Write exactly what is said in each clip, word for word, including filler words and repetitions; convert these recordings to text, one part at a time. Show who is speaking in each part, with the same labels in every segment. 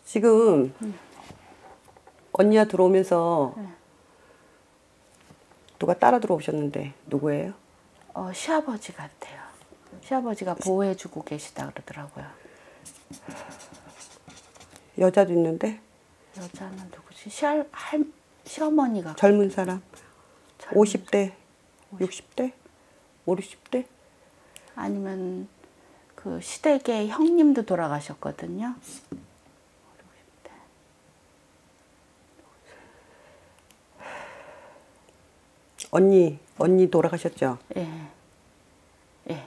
Speaker 1: 지금
Speaker 2: 음.
Speaker 1: 언니가 들어오면서
Speaker 2: 네.
Speaker 1: 누가 따라 들어오셨는데 누구예요?
Speaker 2: 어, 시아버지 같아요. 시아버지가 보호해주고 계시다 그러더라고요.
Speaker 1: 여자도 있는데?
Speaker 2: 여자는 누구지? 시할, 할, 시어머니가.
Speaker 1: 젊은 사람?
Speaker 2: 젊은
Speaker 1: 오십 대? 육십 대? 오십 대?
Speaker 2: 아니면 그 시댁의 형님도 돌아가셨거든요.
Speaker 1: 언니, 언니 돌아가셨죠?
Speaker 2: 예. 예.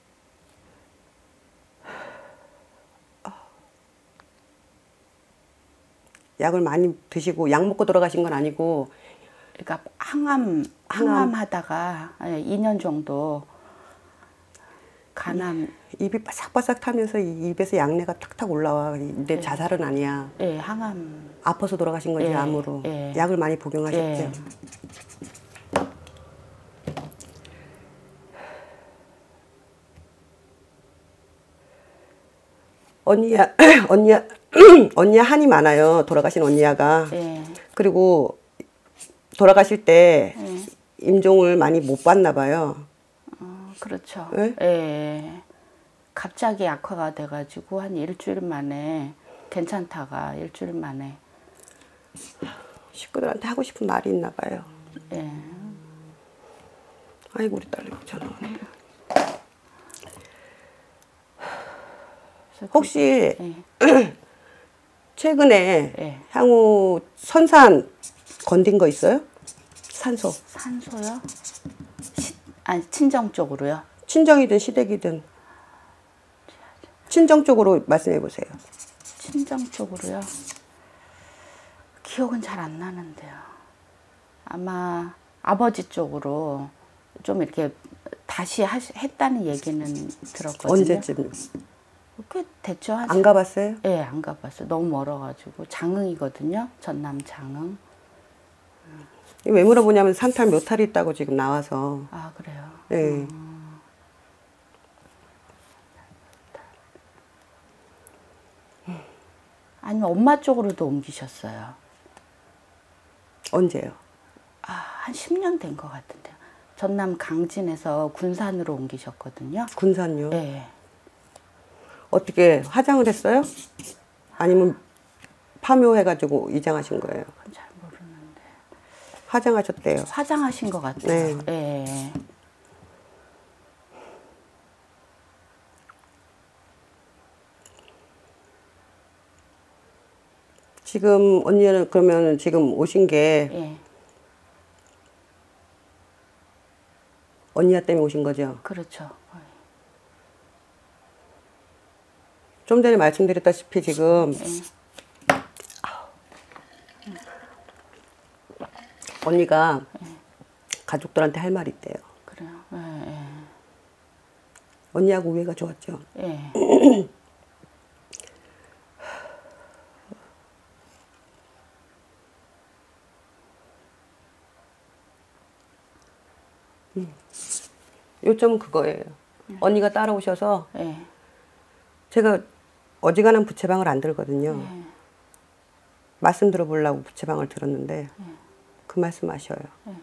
Speaker 1: 약을 많이 드시고 약 먹고 돌아가신 건 아니고.
Speaker 2: 그러니까 항암, 항암, 항암 하다가 이 년 정도 간암.
Speaker 1: 입이 바삭바삭 타면서 입에서 약내가 탁탁 올라와. 근데 예. 자살은 아니야.
Speaker 2: 예, 항암.
Speaker 1: 아파서 돌아가신 건지
Speaker 2: 예,
Speaker 1: 암으로.
Speaker 2: 예.
Speaker 1: 약을 많이 복용하셨죠.
Speaker 2: 예.
Speaker 1: 언니야, 언니야, 언니야 한이 많아요. 돌아가신 언니야가.
Speaker 2: 예.
Speaker 1: 그리고 돌아가실 때
Speaker 2: 예.
Speaker 1: 임종을 많이 못 봤나 봐요.
Speaker 2: 어, 그렇죠.
Speaker 1: 네?
Speaker 2: 예. 갑자기 악화가 돼가지고 한 일주일 만에 괜찮다가 일주일 만에.
Speaker 1: 식구들한테 하고 싶은 말이 있나 봐요.
Speaker 2: 예.
Speaker 1: 아이고 우리 딸이 전화 오네. 혹시
Speaker 2: 예.
Speaker 1: 최근에
Speaker 2: 예.
Speaker 1: 향후 선산 건든 거 있어요? 산소.
Speaker 2: 산소요? 시, 아니 친정 쪽으로요?
Speaker 1: 친정이든 시댁이든. 친정 쪽으로 말씀해 보세요.
Speaker 2: 친정 쪽으로요? 기억은 잘 안 나는데요. 아마 아버지 쪽으로 좀 이렇게 다시 하, 했다는 얘기는 들었거든요.
Speaker 1: 언제쯤?
Speaker 2: 꽤 됐죠.
Speaker 1: 안 가봤어요?
Speaker 2: 네, 안 가봤어요. 너무 멀어가지고. 장흥이거든요. 전남 장흥.
Speaker 1: 왜 물어보냐면 산탈 몇 탈이 있다고 지금 나와서.
Speaker 2: 아, 그래요?
Speaker 1: 네.
Speaker 2: 음. 아니면 엄마 쪽으로도 옮기셨어요.
Speaker 1: 언제요?
Speaker 2: 아, 한 십 년 된 것 같은데요. 전남 강진에서 군산으로 옮기셨거든요.
Speaker 1: 군산요?
Speaker 2: 네.
Speaker 1: 어떻게 화장을 했어요? 아니면 파묘해가지고 이장하신 거예요?
Speaker 2: 그건 잘 모르는데.
Speaker 1: 화장하셨대요.
Speaker 2: 화장하신 것 같아요.
Speaker 1: 네.
Speaker 2: 네.
Speaker 1: 지금 언니는 그러면 지금 오신 게
Speaker 2: 예.
Speaker 1: 언니야 때문에 오신 거죠?
Speaker 2: 그렇죠.
Speaker 1: 좀 전에 말씀드렸다시피 지금
Speaker 2: 예.
Speaker 1: 언니가
Speaker 2: 예.
Speaker 1: 가족들한테 할 말이 있대요.
Speaker 2: 그래요. 예, 예.
Speaker 1: 언니하고 우애가 좋았죠?
Speaker 2: 예.
Speaker 1: 음. 요점은 그거예요. 음. 언니가 따라오셔서
Speaker 2: 예.
Speaker 1: 제가 어지간한 부채방을 안 들거든요.
Speaker 2: 예.
Speaker 1: 말씀 들어보려고 부채방을 들었는데
Speaker 2: 예.
Speaker 1: 그 말씀 하셔요.
Speaker 2: 예.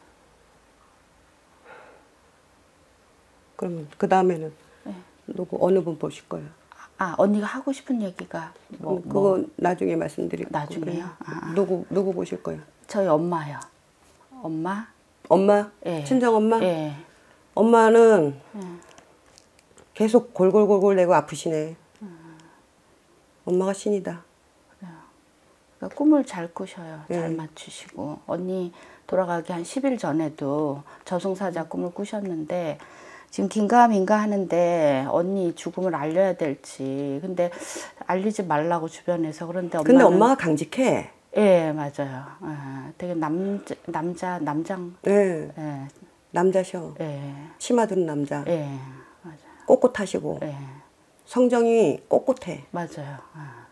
Speaker 1: 그러면 그 다음에는
Speaker 2: 예.
Speaker 1: 누구 어느 분 보실 거예요?
Speaker 2: 아, 언니가 하고 싶은 얘기가 뭐,
Speaker 1: 그거
Speaker 2: 뭐.
Speaker 1: 나중에 말씀드리고.
Speaker 2: 나중에요? 아.
Speaker 1: 누구 누구 보실 거예요?
Speaker 2: 저희 엄마요. 엄마?
Speaker 1: 엄마?
Speaker 2: 예.
Speaker 1: 친정 엄마?
Speaker 2: 예.
Speaker 1: 엄마는
Speaker 2: 예.
Speaker 1: 계속 골골골골 내고 아프시네. 음. 엄마가 신이다.
Speaker 2: 그러니까 꿈을 잘 꾸셔요. 잘
Speaker 1: 예.
Speaker 2: 맞추시고. 언니 돌아가기 한 십 일 전에도 저승사자 꿈을 꾸셨는데 지금 긴가민가 하는데 언니 죽음을 알려야 될지. 근데 알리지 말라고 주변에서. 그런데 엄마는.
Speaker 1: 근데 엄마가 강직해.
Speaker 2: 예, 맞아요. 예, 되게 남자, 남자, 남장.
Speaker 1: 예.
Speaker 2: 예.
Speaker 1: 남자셔.
Speaker 2: 예.
Speaker 1: 치마 드는 남자.
Speaker 2: 예, 맞아요.
Speaker 1: 꼿꼿하시고.
Speaker 2: 예.
Speaker 1: 성정이 꼿꼿해.
Speaker 2: 맞아요. 아.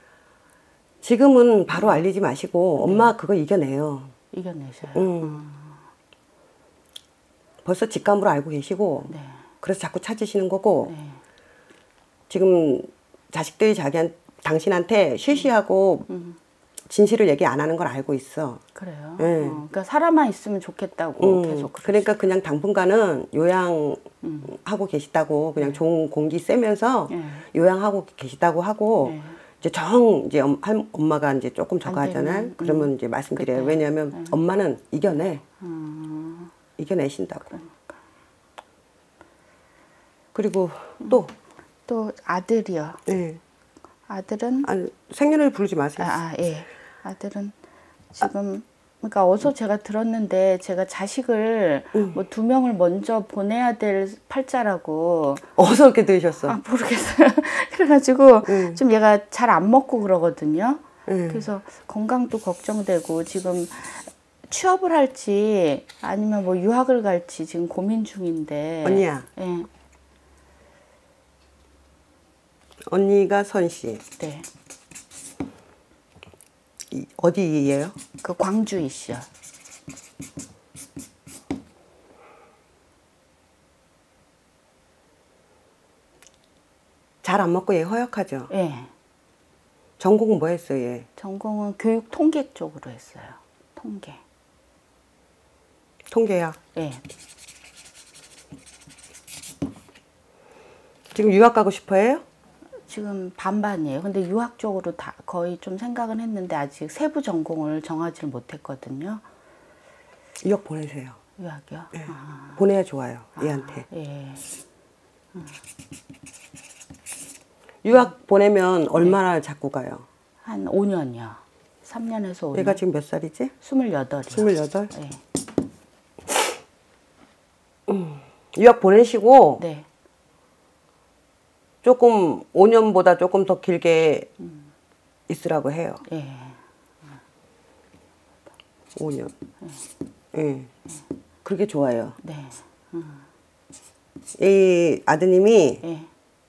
Speaker 1: 지금은 바로 알리지 마시고 엄마 그거 이겨내요.
Speaker 2: 이겨내셔요.
Speaker 1: 음.
Speaker 2: 음.
Speaker 1: 벌써 직감으로 알고 계시고
Speaker 2: 네.
Speaker 1: 그래서 자꾸 찾으시는 거고
Speaker 2: 네.
Speaker 1: 지금 자식들이 자기한 당신한테 쉬쉬하고
Speaker 2: 음.
Speaker 1: 진실을 얘기 안 하는 걸 알고 있어.
Speaker 2: 그래요.
Speaker 1: 네.
Speaker 2: 어, 그러니까 살아만 있으면 좋겠다고
Speaker 1: 음,
Speaker 2: 계속.
Speaker 1: 그러니까 그냥 당분간은 요양하고
Speaker 2: 음.
Speaker 1: 계시다고 그냥 좋은 공기 쐬면서
Speaker 2: 네.
Speaker 1: 요양하고 계시다고 하고
Speaker 2: 네.
Speaker 1: 이제 정 이제 엄, 할- 엄마가 이제 조금 저거
Speaker 2: 안
Speaker 1: 하잖아요.
Speaker 2: 되면,
Speaker 1: 그러면
Speaker 2: 음,
Speaker 1: 이제 말씀드려요.
Speaker 2: 그때.
Speaker 1: 왜냐하면
Speaker 2: 네.
Speaker 1: 엄마는 이겨내.
Speaker 2: 음.
Speaker 1: 이겨내신다고.
Speaker 2: 그러니까.
Speaker 1: 그리고 또
Speaker 2: 또 아들이요.
Speaker 1: 네.
Speaker 2: 아들은
Speaker 1: 아니, 생년을 부르지 마세요.
Speaker 2: 아, 아, 예. 아들은 지금 그러니까 어서 제가 들었는데 제가 자식을
Speaker 1: 음.
Speaker 2: 뭐 두 명을 먼저 보내야 될 팔자라고
Speaker 1: 어서 이렇게 들으셨어.
Speaker 2: 아 모르겠어요. 그래가지고
Speaker 1: 음.
Speaker 2: 좀 얘가 잘 안 먹고 그러거든요.
Speaker 1: 음.
Speaker 2: 그래서 건강도 걱정되고 지금 취업을 할지 아니면 뭐 유학을 갈지 지금 고민 중인데.
Speaker 1: 언니야.
Speaker 2: 예.
Speaker 1: 언니가 선씨.
Speaker 2: 네.
Speaker 1: 이- 어디예요?
Speaker 2: 그 광주이시요.
Speaker 1: 잘 안 먹고 얘 허약하죠.
Speaker 2: 예.
Speaker 1: 전공은 뭐 했어요, 얘?
Speaker 2: 전공은 교육 통계 쪽으로 했어요. 통계.
Speaker 1: 통계학.
Speaker 2: 예.
Speaker 1: 지금 유학 가고 싶어해요?
Speaker 2: 지금 반반이에요. 근데 유학 쪽으로 다 거의 좀 생각은 했는데 아직 세부 전공을 정하지를 못했거든요.
Speaker 1: 유학 보내세요.
Speaker 2: 유학이요?
Speaker 1: 예.
Speaker 2: 아,
Speaker 1: 보내야 좋아요, 얘한테.
Speaker 2: 예.
Speaker 1: 유학 보내면 얼마나 자꾸 가요?
Speaker 2: 한 오 년이요. 삼 년에서 오 년.
Speaker 1: 얘가 지금 몇 살이지?
Speaker 2: 스물여덟이요.
Speaker 1: 스물여덟?
Speaker 2: 예.
Speaker 1: 유학 보내시고
Speaker 2: 네.
Speaker 1: 조금 오 년보다 조금 더 길게 있으라고 해요.
Speaker 2: 예.
Speaker 1: 오 년. 예. 그렇게 좋아요.
Speaker 2: 네.
Speaker 1: 이 아드님이
Speaker 2: 예.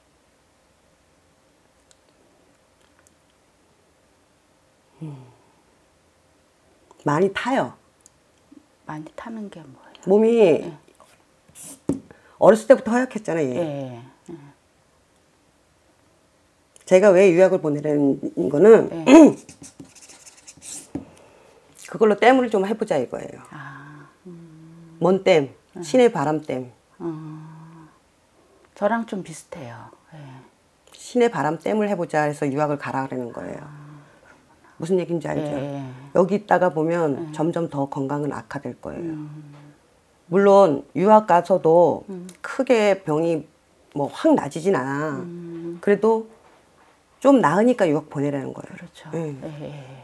Speaker 1: 많이 타요.
Speaker 2: 많이 타는 게 뭐예요?
Speaker 1: 몸이 어렸을 때부터 허약했잖아요. 얘.
Speaker 2: 예.
Speaker 1: 제가 왜 유학을 보내라는 거는
Speaker 2: 예.
Speaker 1: 그걸로 댐을 좀 해보자 이거예요.
Speaker 2: 아,
Speaker 1: 뭔 댐? 신의 바람 댐.
Speaker 2: 저랑 좀 비슷해요. 예.
Speaker 1: 신의 바람 댐을 해보자 해서 유학을 가라 그러는 거예요. 무슨 얘기인지 알죠?
Speaker 2: 예.
Speaker 1: 여기 있다가 보면 점점 더 건강은 악화될 거예요. 물론 유학 가서도 크게 병이 뭐 확 나아지진 않아. 그래도 좀 나으니까 유학 보내라는 거예요.
Speaker 2: 그렇죠.
Speaker 1: 예.
Speaker 2: 예.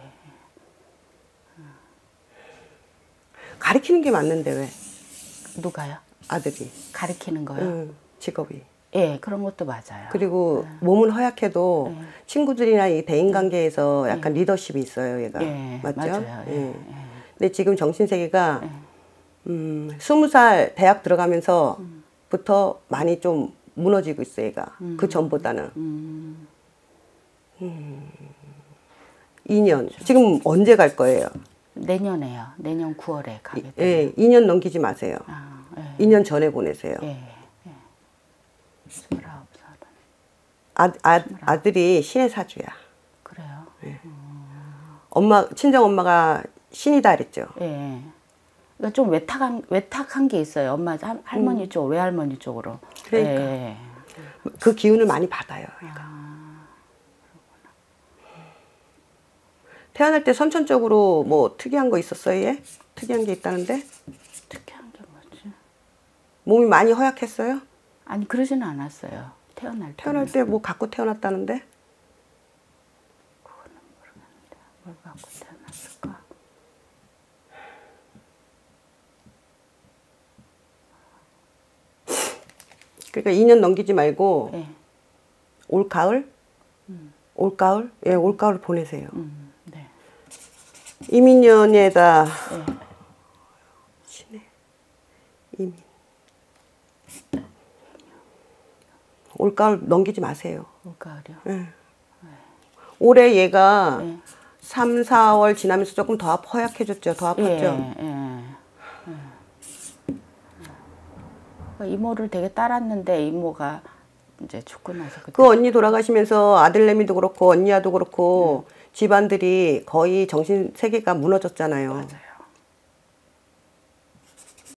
Speaker 1: 가리키는 게 맞는데 왜
Speaker 2: 누가요?
Speaker 1: 아들이
Speaker 2: 가리키는 거요?
Speaker 1: 응, 직업이
Speaker 2: 예, 그런 것도 맞아요.
Speaker 1: 그리고 몸은 허약해도
Speaker 2: 네.
Speaker 1: 친구들이나 이 대인관계에서 약간 리더십이 있어요 얘가.
Speaker 2: 예,
Speaker 1: 맞죠?
Speaker 2: 맞아요. 예,
Speaker 1: 예.
Speaker 2: 예.
Speaker 1: 근데 지금 정신세계가 음, 스무 살 대학 들어가면서부터 많이 좀 무너지고 있어 얘가. 그 전보다는
Speaker 2: 음,
Speaker 1: 이 년 지금 언제 갈 거예요?
Speaker 2: 내년에요. 내년 구월에 가게 돼요.
Speaker 1: 예, 이 년 넘기지 마세요.
Speaker 2: 아, 예.
Speaker 1: 이 년 전에 보내세요.
Speaker 2: 예. 예. 스물아홉 살은.
Speaker 1: 아, 아, 아들이 신의 사주야.
Speaker 2: 그래요.
Speaker 1: 엄마 친정 엄마가 신이다 그랬죠.
Speaker 2: 예. 그러니까 좀 외탁한 외탁한 게 있어요. 엄마 할- 할머니 쪽, 외할머니 쪽으로.
Speaker 1: 그러니까.
Speaker 2: 예.
Speaker 1: 그 기운을 많이 받아요. 얘가. 태어날 때 선천적으로 뭐 특이한 거 있었어요, 얘? 특이한 게 있다는데?
Speaker 2: 특이한 게 뭐지?
Speaker 1: 몸이 많이 허약했어요?
Speaker 2: 아니 그러지는 않았어요. 태어날 때.
Speaker 1: 태어날 때 뭐 갖고 태어났다는데?
Speaker 2: 뭘 갖고 태어났을까?
Speaker 1: 그러니까 이 년 넘기지 말고
Speaker 2: 예.
Speaker 1: 올 가을? 올 가을? 예, 올 가을 보내세요.
Speaker 2: 음, 네.
Speaker 1: 이민년에다
Speaker 2: 예.
Speaker 1: 신의 이민 올 가을 넘기지 마세요.
Speaker 2: 올가을이요.
Speaker 1: 예. 올해 얘가
Speaker 2: 예.
Speaker 1: 삼, 사월 지나면서 조금 더 허약해졌죠. 더 아팠죠.
Speaker 2: 예, 예. 예. 이모를 되게 따랐는데 이모가 이제 죽고 나서 그때.
Speaker 1: 그 언니 돌아가시면서 아들내미도 그렇고 언니야도 그렇고 집안들이 거의 정신 세계가 무너졌잖아요.
Speaker 2: 맞아요.